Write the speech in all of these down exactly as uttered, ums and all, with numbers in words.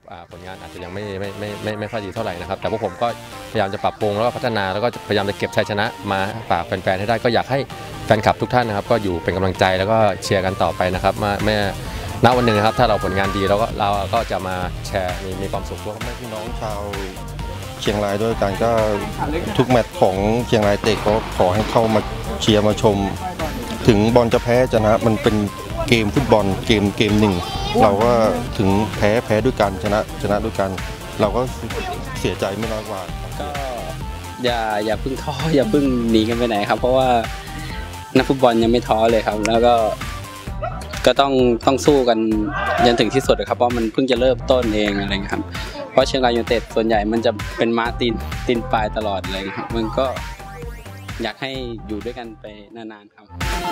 ผลงานอาจจะยังไม่ไม่ไม่ไม่ไม่ค่อยดีเท่าไหร่นะครับแต่พวกผมก็พยายามจะปรับปรุงแล้วก็พัฒนาแล้วก็พยายามจะเก็บชัยชนะมาฝากแฟนๆให้ได้ก็อยากให้แฟนคลับทุกท่านนะครับก็อยู่เป็นกำลังใจแล้วก็เชียร์กันต่อไปนะครับมาแม่ณวันหนึ่งครับถ้าเราผลงานดีเราก็เราก็จะมาแชร์มีมีความสุขร่วมกับพี่น้องชาวเชียงรายด้วยกันก็ทุกแมตช์ของเชียงรายเตะก็ขอให้เข้ามาเชียร์มาชมถึงบอลจะแพ้ชนะมันเป็นเกมฟุตบอลเกมเกมหนึ่งเราก็ถึงแพ้แพ้ด้วยกันชนะชนะด้วยกันเราก็เสียใจไม่น้อยกว่าก็อย่าอย่าเพิ่งท้ออย่าเพิ่งหนีกันไปไหนครับเพราะว่านักฟุตบอลยังไม่ท้อเลยครับแล้วก็ก็ต้องต้องสู้กันยันถึงที่สุดครับเพราะมันเพิ่งจะเริ่มต้นเองอะไรครับเพราะเชียงรายยูไนเต็ดส่วนใหญ่มันจะเป็นม้าตีนตีนปลายตลอดเลยครับมันก็อยากให้อยู่ด้วยกันไปนานๆครับ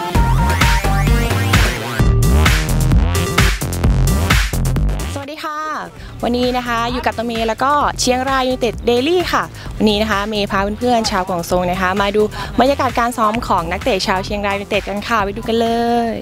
สวัสดีค่ะวันนี้นะคะอยู่กับตัวเมย์แล้วก็เชียงรายยูไนเต็ดเดลี่ค่ะวันนี้นะคะเมย์พาเพื่อนๆชาวกวางซงนะคะมาดูบรรยากาศการซ้อมของนักเตะชาวเชียงรายยูไนเต็ดกันค่ะไปดูกันเลย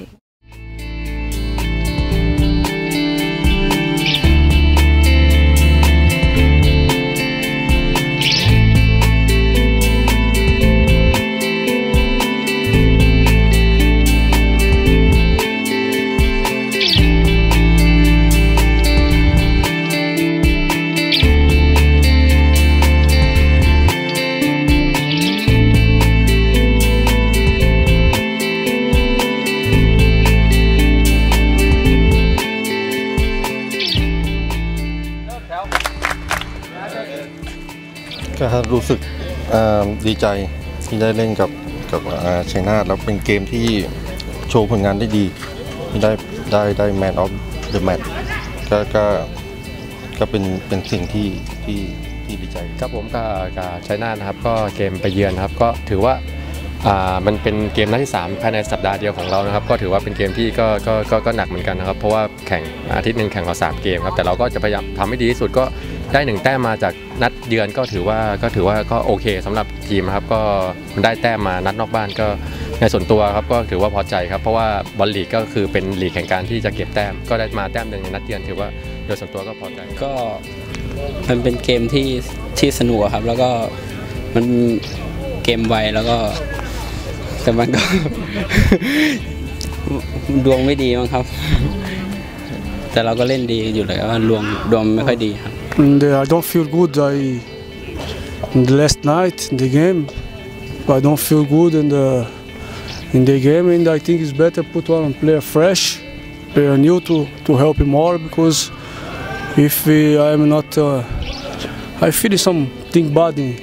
ก็รู้สึกดีใจที่ได้เล่นกับกับชัยนาทแล้วเป็นเกมที่โชว์ผลงานได้ดีได้ได้ได้แมนออฟเดอะแมตช์ก็ก็ก็เป็นเป็นสิ่งที่ที่ที่ดีใจครับผมกับกับชัยนาทนะครับก็เกมไปเยือนครับก็ถือว่าอ่ามันเป็นเกมนัดที่สามภายในสัปดาห์เดียวของเรานะครับก็ถือว่าเป็นเกมที่ก็ก็ก็ก็หนักเหมือนกันนะครับเพราะว่าแข่งอาทิตย์หนึ่งแข่งเราสามเกมครับแต่เราก็จะพยายามทำให้ดีที่สุดก็ได้หนึ่งแต้มมาจากนัดเยือนก็ถือว่าก็ถือว่าก็โอเคสำหรับทีมครับก็มันได้แต้มมานัดนอกบ้านก็ในส่วนตัวครับก็ถือว่าพอใจครับเพราะว่าบอลลีกก็คือเป็นลีกแข่งการที่จะเก็บแต้มก็ได้มาแต้มหนึ่งในนัดเยือนถือว่าโดยส่วนตัวก็พอใจก็มันเป็นเกมที่ที่สนุกครับแล้วก็มันเกมไวแล้วก็แต่มันก็ดวงไม่ดีมั้งครับแต่เราก็เล่นดีอยู่เลยว่าดวงดวงไม่ค่อยดีครับ And I don't feel good. I in the last night in the game, I don't feel good in the in the game, and I think it's better put one player fresh, player new to to help him more because if we, I'm not, uh, I feel something bad in,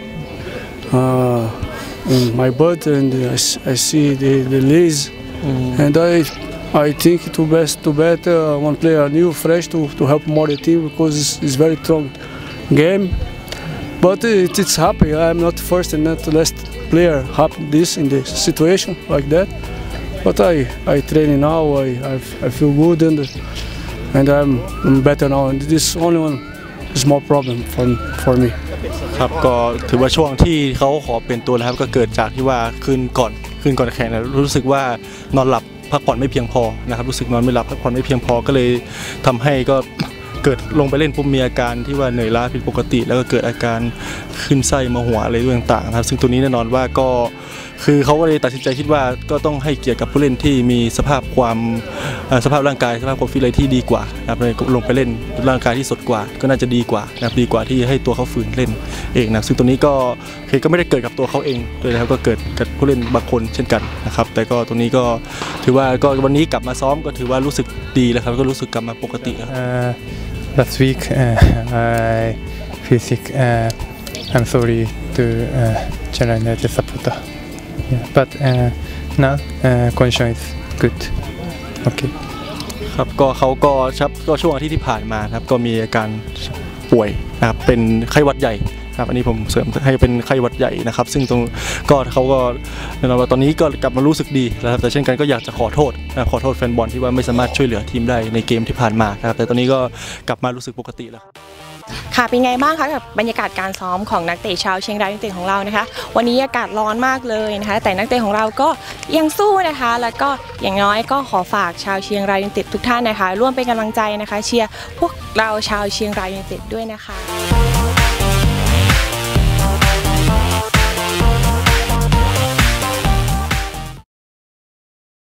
uh, in my butt, and I, I see the the leads, mm. and I. I think to best to better one player new, fresh to, to help more the team because it's, it's very strong game. But it, it's happy. I'm not first and not the last player happen this in this situation like that. But I I training now. I I, I feel good and and I'm, I'm better now. And this is only one small problem for for me. ครับก็ถือว่าช่วงที่เขาขอเป็นตัวนะครับก็เกิดจากที่ว่าคืนก่อนคืนก่อนแข่งนะรู้สึกว่านอนหลับพักผ่อนไม่เพียงพอนะครับรู้สึกนอนไม่หลับพักผ่อนไม่เพียงพอก็เลยทำให้ก็เกิดลงไปเล่นปุ๊บมีอาการที่ว่าเหนื่อยล้าผิดปกติแล้วก็เกิดอาการขึ้นไส้มาหัวอะไรต่างๆนะครับซึ่งตัวนี้แน่นอนว่าก็คือเขาก็เลยตัดสินใจคิดว่าก็ต้องให้เกียรติกับผู้เล่นที่มีสภาพความสภาพร่างกายสภาพความฟิตอะไรที่ดีกว่านะครับเลยลงไปเล่นร่างกายที่สดกว่าก็น่าจะดีกว่านะครับดีกว่าที่ให้ตัวเขาฝืนเล่นเองนะซึ่งตัวนี้ก็คือก็ไม่ได้เกิดกับตัวเขาเองด้วยนะครับก็เกิดกับผู้เล่นบางคนเช่นกันนะครับแต่ก็ตัวนี้ก็ถือว่าก็วันนี้กลับมาซ้อมก็ถือว่ารู้สึกดีแล้วครับก็รู้สึกกลับมาปกติแล้ว Last week uh, I feel sick. Uh, I'm sorry to uh, Chennai United supporter. Yeah, but uh, now uh, condition is good. Okay. ครับก็เขาก็ชับก็ช่วงอาทิตย์ที่ผ่านมาครับก็มีอาการป่วยนะครับเป็นไข้หวัดใหญ่ครับอันนี้ผมเสริมให้เป็นไข้หวัดใหญ่นะครับซึ่งตรงก็เขาก็แน่นอนว่าตอนนี้ก็กลับมารู้สึกดีแล้วแต่เช่นกันก็อยากจะขอโทษนะขอโทษแฟนบอลที่ว่าไม่สามารถช่วยเหลือทีมได้ในเกมที่ผ่านมานะครับแต่ตอนนี้ก็กลับมารู้สึกปกติแล้วค่ะเป็นไงบ้างคะกับบรรยากาศการซ้อมของนักเตะชาวเชียงรายยูไนเต็ดของเรานะคะวันนี้อากาศร้อนมากเลยนะคะแต่นักเตะของเราก็ยังสู้นะคะแล้วก็อย่างน้อยก็ขอฝากชาวเชียงรายยูไนเต็ดทุกท่านนะคะร่วมเป็นกำลังใจนะคะเชียร์พวกเราชาวเชียงรายยูไนเต็ดด้วยนะคะ